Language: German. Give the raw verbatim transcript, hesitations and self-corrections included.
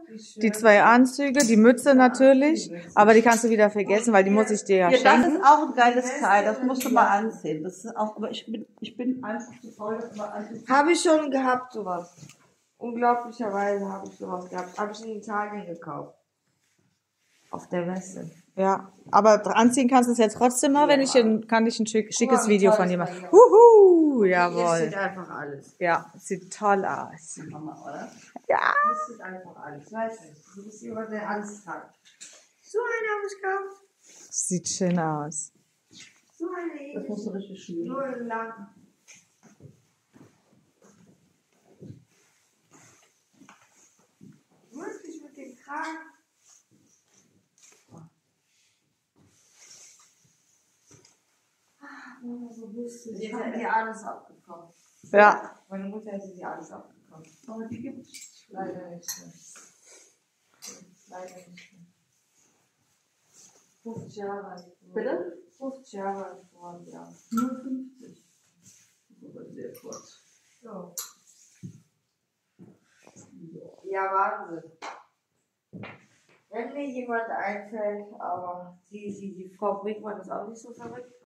die zwei Anzüge, die Mütze natürlich, aber die kannst du wieder vergessen, weil die muss ich dir ja, Ja, das schenken. ist auch ein geiles Teil, das musst du mal anziehen. Das ist auch, aber ich bin, ich bin einfach zu faul, das mal anzuziehen. Habe ich schon gehabt, sowas. Unglaublicherweise habe ich sowas gehabt. Habe ich in Italien gekauft. Auf der Messe. Ja, aber anziehen kannst du es jetzt trotzdem mal, wenn ich ein, kann ich ein schick, schickes Guck mal, wie Video toll von es dir bei machen. ihr Huhu, Hier jawohl. steht einfach alles. Ja, sieht toll aus. Mama, oder? Ja. Hier steht einfach alles. Weißt du, du bist jemand, der alles tragt. So eine habe ich gekauft. Sieht schön aus. So eine Das musst du ähnliche. richtig schmieren. Nur lang. Wirklich mit dem Kragen. Ah, Mama, so lustig. Jetzt hat dir alles abgekommen. Ja. Meine Mutter hätte dir alles abgekommen. Aber die gibt es. Leider nicht mehr. Leider nicht mehr. fünfzig Jahre alt geworden. Bitte? fünfzig Jahre alt geworden, ja. Nur fünfzig. Aber sehr kurz. So. Ja, Wahnsinn. Wenn mir jemand einfällt, aber die, die, die Frau Brinkmann ist auch nicht so verrückt.